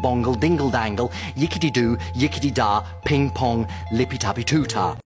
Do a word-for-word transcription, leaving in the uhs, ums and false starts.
bongle, dingle dangle, yickety doo, yickety da, ping pong, lippy tappy too ta.